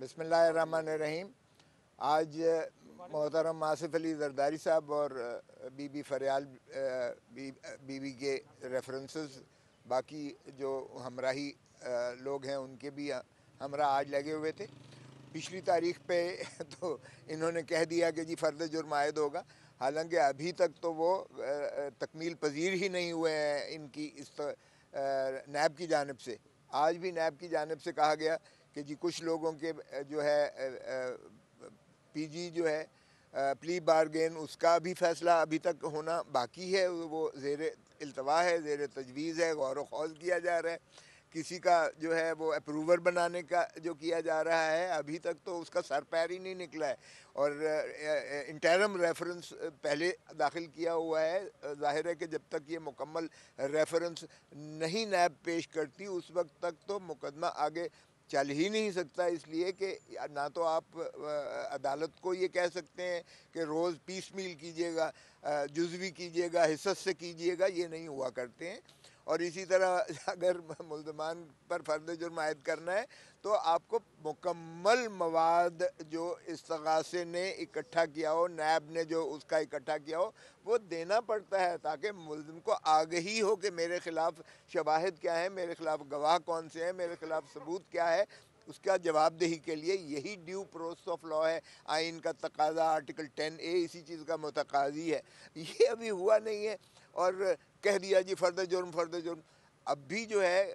बिस्मिल्लाहिर्रहमानिर्रहीम। आज मोहतरम आसिफ अली जरदारी साहब और बीबी फरियाल बीबी के रेफरेंसेस बाकी जो हमराही लोग हैं उनके भी हमरा आज लगे हुए थे। पिछली तारीख पे तो इन्होंने कह दिया कि जी फ़र्द जुर्म आयद होगा, हालांकि अभी तक तो वो तकमील पजीर ही नहीं हुए हैं इनकी इस नैब की जानिब से। आज भी नैब की जानिब से कहा गया कि जी कुछ लोगों के जो है पीजी जो है प्ली बारगेन उसका भी फ़ैसला अभी तक होना बाकी है, वो ज़ेर इल्तवा है, ज़ेर तजवीज़ है, गौर व खौज़ किया जा रहा है। किसी का जो है वो अप्रूवर बनाने का जो किया जा रहा है अभी तक तो उसका सर पैर ही नहीं निकला है, और इंटरम रेफरेंस पहले दाखिल किया हुआ है। ज़ाहिर है कि जब तक ये मुकम्मल रेफरेंस नहीं नैब पेश करती उस वक्त तक तो मुकदमा आगे चल ही नहीं सकता, इसलिए कि ना तो आप अदालत को ये कह सकते हैं कि रोज़ पीस मील कीजिएगा, जुज़वी कीजिएगा, हिस्सत से कीजिएगा, ये नहीं हुआ करते हैं। और इसी तरह अगर मुल्ज़मान पर फ़र्द जुर्म आयद करना है तो आपको मुकम्मल मवाद जो इस्तग़ासे ने इकट्ठा किया हो, नैब ने जो उसका इकट्ठा किया हो, वो देना पड़ता है ताकि मुल्ज़िम को आगही हो कि मेरे ख़िलाफ़ शवाहिद क्या है, मेरे ख़िलाफ़ गवाह कौन से हैं, मेरे ख़िलाफ़ सबूत क्या है। उसका जवाबदेही के लिए यही ड्यू प्रोसेस ऑफ लॉ है, आइन का तकाजा आर्टिकल 10A इसी चीज़ का मुतकाज़ी है। ये अभी हुआ नहीं है और कह दिया जी फ़र्द जुर्म। अब भी जो है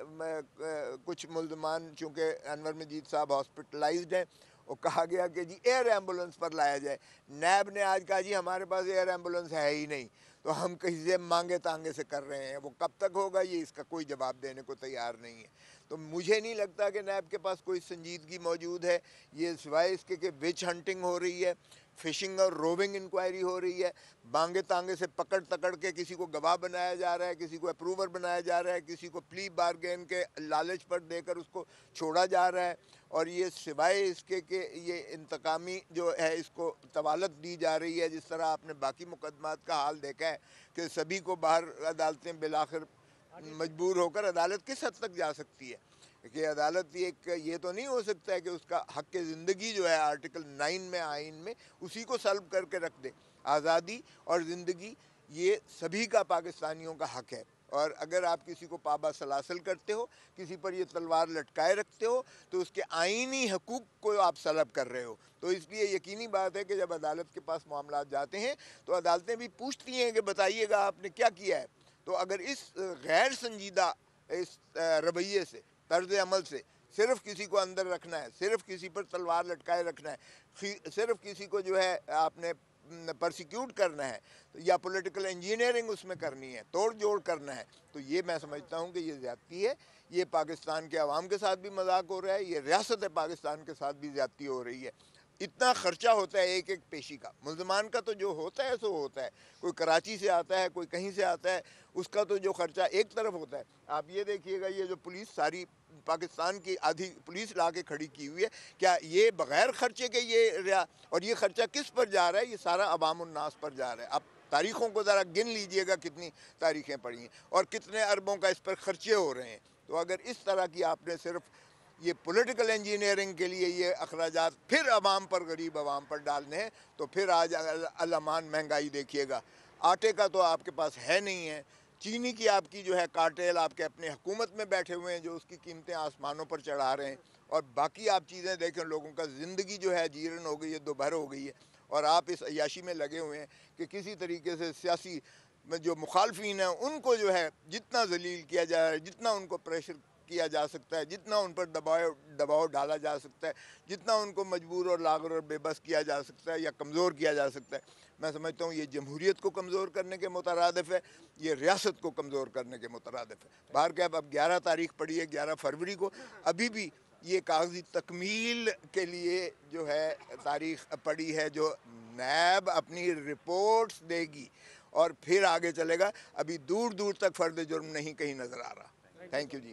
कुछ मुल्ज़मान चूँकि अनवर मजीद साहब हॉस्पिटलाइज्ड हैं, वो कहा गया कि जी एयर एम्बुलेंस पर लाया जाए। नैब ने आज कहा जी हमारे पास एयर एम्बुलेंस है ही नहीं, तो हम किसी से मांगे तांगे से कर रहे हैं। वो कब तक होगा ये इसका कोई जवाब देने को तैयार नहीं है। तो मुझे नहीं लगता कि नैब के पास कोई संजीदगी मौजूद है। ये सिवाय इसके कि विच हंटिंग हो रही है, फ़िशिंग और रोविंग इंक्वायरी हो रही है, मांगे तांगे से पकड़ तकड़ के किसी को गवाह बनाया जा रहा है, किसी को अप्रूवर बनाया जा रहा है, किसी को प्ली बारगेन के लालच पर देकर उसको छोड़ा जा रहा है। और ये सिवाय इसके कि ये इंतकामी जो है इसको तवालत दी जा रही है, जिस तरह आपने बाकी मुकदमात का हाल देखा है कि सभी को बाहर अदालतें बिलाखिर मजबूर होकर अदालत किस हद तक जा सकती है कि अदालत ये तो नहीं हो सकता है कि उसका हक़ ज़िंदगी जो है आर्टिकल 9 में आइन में उसी को सल्ब करके रख दे। आज़ादी और ज़िंदगी ये सभी का पाकिस्तानियों का हक़ है, और अगर आप किसी को पाबा सलासल करते हो, किसी पर ये तलवार लटकाए रखते हो, तो उसके आइनी हकूक़ को आप सलब कर रहे हो। तो इसलिए यकीनी बात है कि जब अदालत के पास मामला जाते हैं तो अदालतें भी पूछती हैं कि बताइएगा आपने क्या किया है। तो अगर इस गैर संजीदा इस रवैये से, तर्ज अमल से सिर्फ़ किसी को अंदर रखना है, सिर्फ़ किसी पर तलवार लटकाए रखना है, सिर्फ़ किसी को जो है आपने परसिक्यूट करना है, तो या पॉलिटिकल इंजीनियरिंग उसमें करनी है, तोड़ जोड़ करना है, तो ये मैं समझता हूँ कि ये ज़्यादती है। ये पाकिस्तान के अवाम के साथ भी मजाक हो रहा है, ये रियासत पाकिस्तान के साथ भी ज़्यादती हो रही है। इतना ख़र्चा होता है एक एक पेशी का, मुल्ज़मान का तो जो होता है सो होता है, कोई कराची से आता है, कोई कहीं से आता है, उसका तो जो ख़र्चा एक तरफ होता है। आप ये देखिएगा, ये जो पुलिस सारी पाकिस्तान की आधी पुलिस ला के खड़ी की हुई है, क्या ये बग़ैर ख़र्चे के और ये ख़र्चा किस पर जा रहा है? ये सारा अवाम उन्नास पर जा रहा है। अब तारीख़ों को ज़रा गिन लीजिएगा कितनी तारीख़ें पड़ी हैं और कितने अरबों का इस पर ख़र्चे हो रहे हैं। तो अगर इस तरह की आपने सिर्फ़ ये पॉलिटिकल इंजीनियरिंग के लिए ये अखराजात फिर अवाम पर, गरीब अवाम पर डालने हैं, तो फिर आज अलमान महंगाई देखिएगा। आटे का तो आपके पास है नहीं है, चीनी की आपकी जो है कार्टेल आपके अपने हुकूमत में बैठे हुए हैं जो उसकी कीमतें आसमानों पर चढ़ा रहे हैं, और बाकी आप चीज़ें देखें, लोगों का ज़िंदगी जो है जीर्ण हो गई है, दोभर हो गई है, और आप इस अय्याशी में लगे हुए हैं कि किसी तरीके से सियासी जो मुखालफिन हैं उनको जो है जितना जलील किया जाए, जितना उनको प्रेशर किया जा सकता है, जितना उन पर दबाव डाला जा सकता है, जितना उनको मजबूर और लागर और बेबस किया जा सकता है या कमज़ोर किया जा सकता है, मैं समझता हूँ ये जमहूरियत को कमज़ोर करने के मुतरादिफ़ है, ये रियासत को कमज़ोर करने के मुतरादिफ़ है। बाहर के अब 11 तारीख पड़ी है, 11 फरवरी को, अभी भी ये कागज़ी तकमील के लिए जो है तारीख़ पड़ी है, जो नैब अपनी रिपोर्ट्स देगी और फिर आगे चलेगा। अभी दूर दूर तक फ़र्द जुर्म नहीं कहीं नज़र आ रहा। Thank you ji.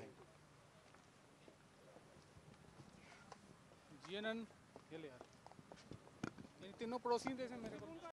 GNN, ये ले यार, मेरी तीनों पड़ोसी थे मेरे को।